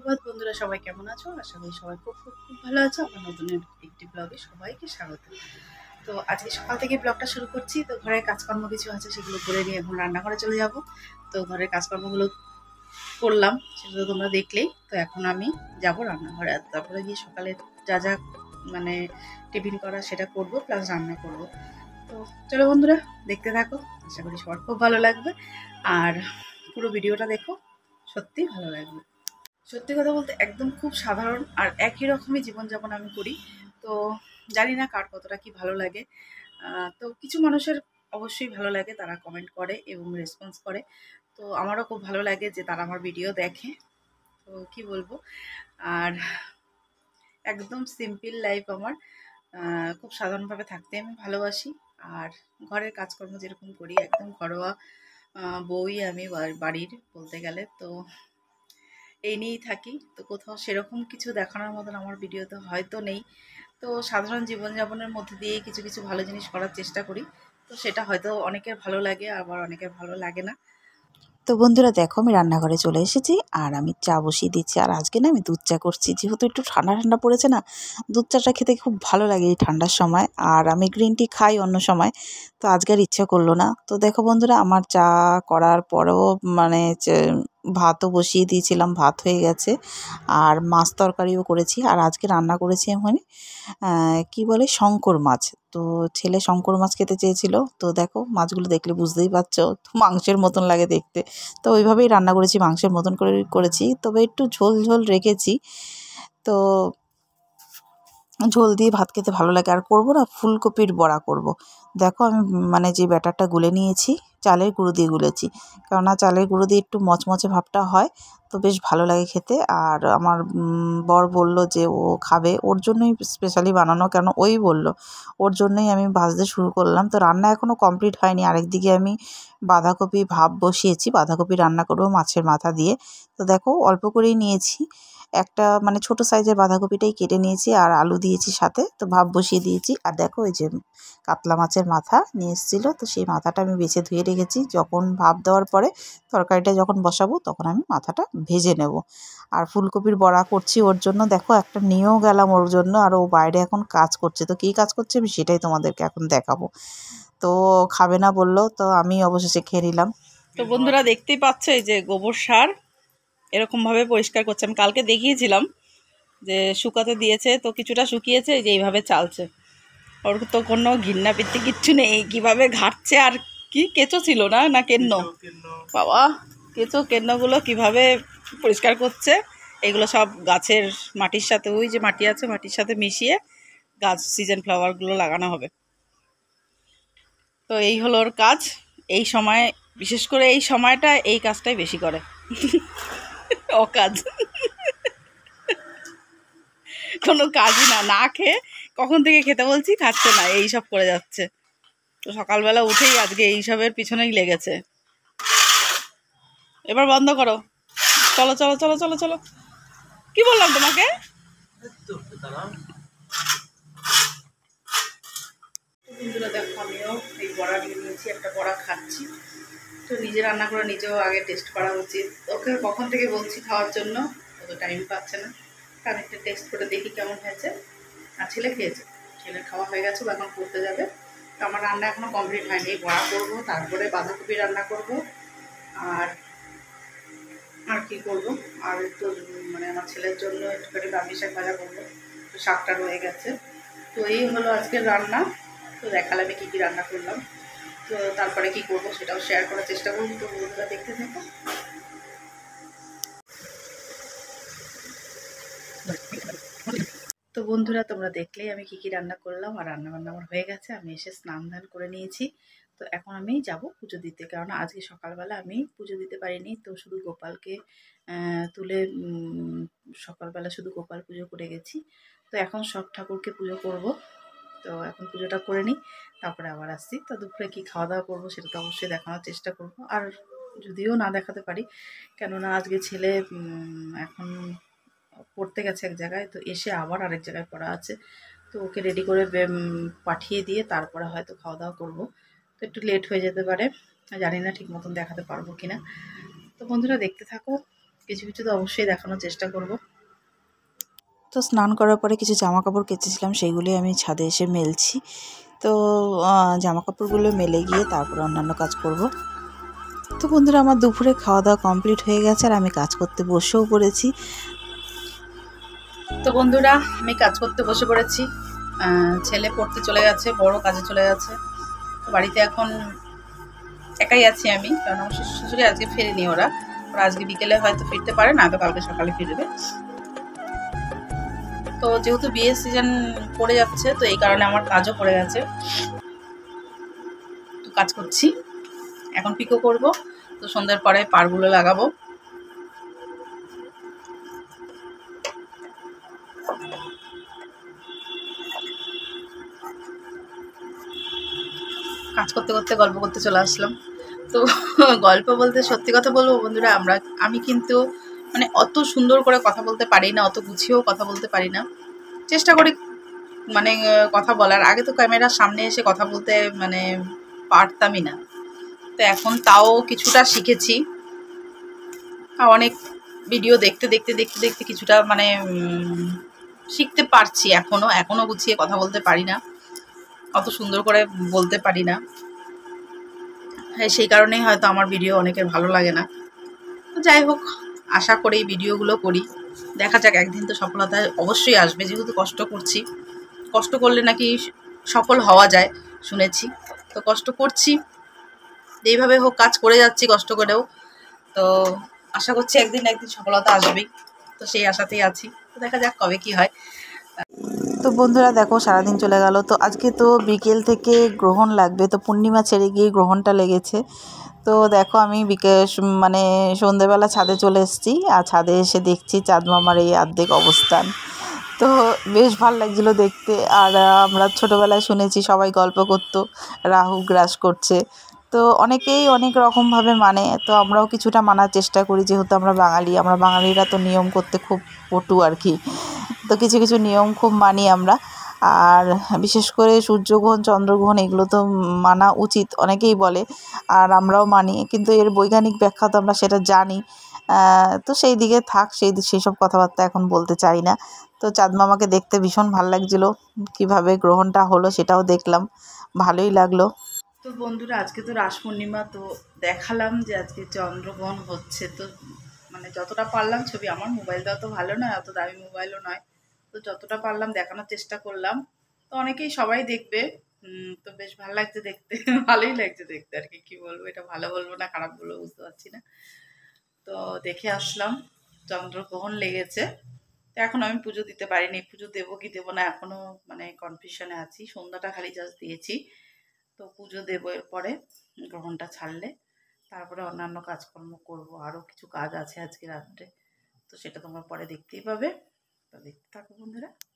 সুপ্রভাত বন্ধুরা, সবাই কেমন আছো? আশা করি সবাই খুব খুব খুব ভালো আছো। আমার নতুন একটি ব্লগে সবাইকে স্বাগত। তো আজকে সকাল থেকে ব্লগটা শুরু করছি। তো ঘরের কাজকর্ম কিছু আছে, সেগুলো করে নিয়ে এখন রান্নাঘরে চলে যাব। তো ঘরের কাজকর্মগুলো করলাম, সেগুলো তোমরা দেখলেই। তো এখন আমি যাব রান্নাঘরে, আর তারপরে গিয়ে সকালে যা যা মানে টিফিন করা সেটা করব, প্লাস রান্না করব। তো চলো বন্ধুরা, দেখতে থাকো। আশা করি সবার খুব ভালো লাগবে, আর পুরো ভিডিওটা দেখো, সত্যি ভালো লাগবে। সত্যি কথা বলতে একদম খুব সাধারণ আর একই রকমই জীবনযাপন আমি করি। তো জানি না কার কতটা কি ভালো লাগে। তো কিছু মানুষের অবশ্যই ভালো লাগে, তারা কমেন্ট করে এবং রেসপন্স করে। তো আমারও খুব ভালো লাগে যে তারা আমার ভিডিও দেখে। তো কি বলবো, আর একদম সিম্পল লাইফ আমার। খুব সাধারণভাবে থাকতে আমি ভালোবাসি। আর ঘরের কাজকর্ম যেরকম করি, একদম ঘরোয়া বউই আমি বাড়ির বলতে গেলে। তো এই নিয়েই থাকি। তো কোথাও সেরকম কিছু দেখানোর মতন আমার ভিডিওতে হয়তো নেই। তো সাধারণ জীবনযাপনের মধ্যে দিয়েই কিছু কিছু ভালো জিনিস করার চেষ্টা করি। তো সেটা হয়তো অনেকের ভালো লাগে, আবার অনেকের ভালো লাগে না। তো বন্ধুরা দেখো, আমি রান্নাঘরে চলে এসেছি আর আমি চা বসিয়ে দিচ্ছি। আর আজকে না আমি দুধ চা করছি, যেহেতু একটু ঠান্ডা ঠান্ডা পড়েছে না, দুধ চাটা খেতে খুব ভালো লাগে এই ঠান্ডার সময়। আর আমি গ্রিন টি খাই অন্য সময়, তো আজকে আর ইচ্ছা করলো না। তো দেখো বন্ধুরা, আমার চা করার পরেও মানে ভাতও বসিয়ে দিয়েছিলাম, ভাত হয়ে গেছে। আর মাছ তরকারিও করেছি। আর আজকে রান্না করেছি আমি কি বলে শঙ্কর মাছ। তো ছেলে শঙ্কর মাছ খেতে চেয়েছিল। তো দেখো, মাছগুলো দেখলে বুঝতেই পারছো, তো মাংসের মতন লাগে দেখতে। তো ওইভাবেই রান্না করেছি, মাংসের মতন করে করেছি, তবে একটু ঝোল ঝোল রেখেছি। তো ঝোল দিয়ে ভাত খেতে ভালো লাগে। আর করবো না, ফুলকপির বড়া করব। দেখো আমি মানে যে ব্যাটারটা গুলে নিয়েছি, চালের গুঁড়ো দিয়ে গুলেছি, কেননা চালের গুঁড়ো দিয়ে একটু মচমচে ভাবটা হয়, তো বেশ ভালো লাগে খেতে। আর আমার বর বলল যে ও খাবে, ওর জন্যই স্পেশালি বানানো, কেন ওই বলল, ওর জন্যই আমি ভাজতে শুরু করলাম। তো রান্না এখনও কমপ্লিট হয়নি। আরেকদিকে আমি বাঁধাকপি ভাপ বসিয়েছি, বাঁধাকপি রান্না করবো মাছের মাথা দিয়ে। তো দেখো অল্প করেই নিয়েছি, একটা মানে ছোট সাইজের বাঁধাকপিটাই কেটে নিয়েছি, আর আলু দিয়েছি সাথে। তো ভাপ বসিয়ে দিয়েছি। আর দেখো এই যে কাতলা মাছের মাথা নিয়ে এসেছিলো, তো সেই মাথাটা আমি বেছে ধুয়ে রেখেছি। যখন ভাপ দেওয়ার পরে তরকারিটা যখন বসাবো, তখন আমি মাথাটা ভেজে নেব। আর ফুলকপির বড়া করছি ওর জন্য। দেখো একটা নিয়েও গেলাম ওর জন্য, আর ও বাইরে এখন কাজ করছে। তো কী কাজ করছে আমি সেটাই তোমাদেরকে এখন দেখাবো। তো খাবে না বললো, তো আমি অবশেষে খেয়ে নিলাম। তো বন্ধুরা দেখতেই পাচ্ছ, এই যে গোবর সার এরকমভাবে পরিষ্কার করছে। আমি কালকে দেখিয়েছিলাম যে শুকাতে দিয়েছে, তো কিছুটা শুকিয়েছে, এই যে এইভাবে চালছে। ওর তো কোনো ঘৃণা পিত্তি কিচ্ছু নেই, কীভাবে ঘাটছে। আর কি কেঁচো ছিল না, না কেন্ন, বাবা কেঁচো কেন্নগুলো কীভাবে পরিষ্কার করছে। এগুলো সব গাছের মাটির সাথে, ওই যে মাটি আছে, মাটির সাথে মিশিয়ে গাছ সিজন ফ্লাওয়ারগুলো লাগানো হবে। তো এই হলো ওর কাজ। এই সময়, বিশেষ করে এই সময়টা, এই কাজটাই বেশি করে। অকাজ, কোনো কাজই না, না খেয়ে কখন থেকে খেতে বলছি খাচ্ছে না, এই সব করে যাচ্ছে। তো সকালবেলা উঠেই আজকে এইসবের পিছনেই লেগেছে। এবার বন্ধ করো, চলো চলো চলো চলো চলো, কি বললাম তোমাকে? বন্ধুরা দেখো, আমিও এই বড়া নিয়ে নিয়েছি, একটা বড়া খাচ্ছি। তো নিজে রান্না করে নিজেও আগে টেস্ট করা উচিত। ওকে কখন থেকে বলছি খাওয়ার জন্য, ও তো টাইম পাচ্ছে না। আমি একটা টেস্ট করে দেখি কেমন হয়েছে। আর ছেলে খেয়েছে, ছেলের খাওয়া হয়ে গেছে, ও এখন পড়তে যাবে। তো আমার রান্না এখনও কমপ্লিট হয়নি। এই বড়া করবো, তারপরে বাঁধাকপি রান্না করব। আর আর কী করবো, আর একটু মানে আমার ছেলের জন্য একটুখানি বামি শাক ভাজা করবো। তো শাকটা রয়ে গেছে। তো এই হলো আজকের রান্না। তো দেখালাম আমি কী কী রান্না করলাম। তো তারপরে কি করব সেটাও শেয়ার করার চেষ্টা করব। তো বন্ধুরা দেখতে থাকো। তো বন্ধুরা তোমরা দেখলেই আমি কি কি রান্না করলাম। আর রান্না বান্না আমার হয়ে গেছে, আমি এসে স্নান ধান করে নিয়েছি। তো এখন আমি যাব পুজো দিতে, কারণ আজকে সকালবেলা আমি পুজো দিতে পারিনি। তো শুধু গোপালকে তুলে সকালবেলা শুধু গোপাল পুজো করে গেছি। তো এখন সব ঠাকুরকে পুজো করব। তো এখন পুজোটা করে নিই, তারপরে আবার আসছি। তো দুপুরে কী খাওয়া দাওয়া করবো সেটা তো অবশ্যই দেখানোর চেষ্টা করব। আর যদিও না দেখাতে পারি, কেননা আজকে ছেলে এখন পড়তে গেছে এক জায়গায়, তো এসে আবার আরেক জায়গায় পড়া আছে। তো ওকে রেডি করে পাঠিয়ে দিয়ে তারপরে হয়তো খাওয়া দাওয়া করবো। তো একটু লেট হয়ে যেতে পারে, জানি না ঠিক মতন দেখাতে পারবো কি না। তো বন্ধুরা দেখতে থাকো, কিছু কিছু তো অবশ্যই দেখানোর চেষ্টা করব। তো স্নান করার পরে কিছু জামা কাপড় কেচেছিলাম, সেইগুলি আমি ছাদে এসে মেলছি। তো জামা কাপড়গুলো মেলে গিয়ে তারপর অন্যান্য কাজ করব। তো বন্ধুরা, আমার দুপুরে খাওয়া দাওয়া কমপ্লিট হয়ে গেছে আর আমি কাজ করতে বসেও পড়েছি। তো বন্ধুরা, আমি কাজ করতে বসে পড়েছি। ছেলে পড়তে চলে গেছে, বড় কাজে চলে গেছে। তো বাড়িতে এখন একাই আছি আমি, কারণ আমার শ্বশুর শাশুড়ি আজকে ফেরেনি। ওরা আজকে বিকেলে হয়তো ফিরতে পারে, না তো কালকে সকালে ফিরবে। তো যেহেতু বিয়ের সিজন পড়ে যাচ্ছে, তো এই কারণে আমার কাজও পড়ে গেছে। তো কাজ করছি, এখন পিকো করব। তো সন্ধ্যার পরে পাড়গুলো লাগাবো। কাজ করতে করতে গল্প করতে চলে আসলাম। তো গল্প বলতে সত্যি কথা বলবো বন্ধুরা, আমি কিন্তু মানে অত সুন্দর করে কথা বলতে পারি না, অত গুছিয়েও কথা বলতে পারি না। চেষ্টা করি মানে কথা বলার। আগে তো ক্যামেরার সামনে এসে কথা বলতে মানে পারতামই না। তো এখন তাও কিছুটা শিখেছি। অনেক ভিডিও দেখতে দেখতে দেখতে দেখতে কিছুটা মানে শিখতে পারছি। এখনো গুছিয়ে কথা বলতে পারি না, অত সুন্দর করে বলতে পারি না। হ্যাঁ, সেই কারণেই হয়তো আমার ভিডিও অনেকের ভালো লাগে না। তো যাই হোক, আশা করি ভিডিওগুলো করি, দেখা যাক একদিন তো সফলতা অবশ্যই আসবে। যেহেতু কষ্ট করছি, কষ্ট করলে নাকি সফল হওয়া যায় শুনেছি। তো কষ্ট করছি, এইভাবে হোক কাজ করে যাচ্ছি কষ্ট করেও। তো আশা করছি একদিন সফলতা আসবেই। তো সেই আশাতেই আছি। তো দেখা যাক কবে কি হয়। তো বন্ধুরা দেখো, সারাদিন চলে গেল। তো আজকে তো বিকেল থেকে গ্রহণ লাগবে, তো পূর্ণিমা ছেড়ে গিয়ে গ্রহণটা লেগেছে। তো দেখো, আমি মানে সন্ধেবেলা ছাদে চলে এসেছি, আর ছাদে এসে দেখছি চাঁদ মামার এই অর্ধেক অবস্থান। তো বেশ ভালো লাগছিলো দেখতে। আর আমরা ছোটোবেলায় শুনেছি সবাই গল্প করতো রাহু গ্রাস করছে। তো অনেকেই অনেক রকমভাবে মানে, তো আমরাও কিছুটা মানার চেষ্টা করি, যেহেতু আমরা বাঙালিরা তো নিয়ম করতে খুব পটু আর কি। তো কিছু কিছু নিয়ম খুব মানি আমরা। আর বিশেষ করে সূর্যগ্রহণ, চন্দ্রগ্রহণ এগুলো তো মানা উচিত, অনেকেই বলে। আর আমরাও মানি, কিন্তু এর বৈজ্ঞানিক ব্যাখ্যা তো আমরা সেটা জানি। তো সেই দিকে থাক, সেই সব কথাবার্তা এখন বলতে চাই না। তো চাঁদ মামাকে দেখতে ভীষণ ভালো লাগছিলো। কীভাবে গ্রহণটা হলো সেটাও দেখলাম, ভালোই লাগলো। তো বন্ধুরা, আজকে তো রাস পূর্ণিমা, তো দেখালাম যে আজকে চন্দ্রগ্রহণ হচ্ছে। তো মানে যতটা পারলাম ছবি, আমার মোবাইলটা অত ভালো নয়, অত দামি মোবাইলও নয়, তো যতটা পারলাম দেখানোর চেষ্টা করলাম। তো সবাই দেখবে। তো বেশ ভালো লাগছে দেখতে। ভালোই লাগছে দেখতে আর কি। কি বলবো, এটা ভালো বলবো না খারাপ বলবো বুঝতে পারছি না। তো দেখে আসলাম, চন্দ্রগ্রহণ লেগেছে। তো এখন আমি পুজো দিতে পারিনি, পুজো দেবো কি দেবো না এখনো মানে কনফিউশনে আছি। সন্ধ্যাটা খালি জাস্ট দিয়েছি। তো পুজো দেবো এরপরে, গ্রহণটা ছাড়লে। তারপরে অন্যান্য কাজকর্ম করব, আরও কিছু কাজ আছে আজকে রাত্রে। তো সেটা তোমরা পরে দেখতেই পাবে। তো দেখতে থাকো বন্ধুরা।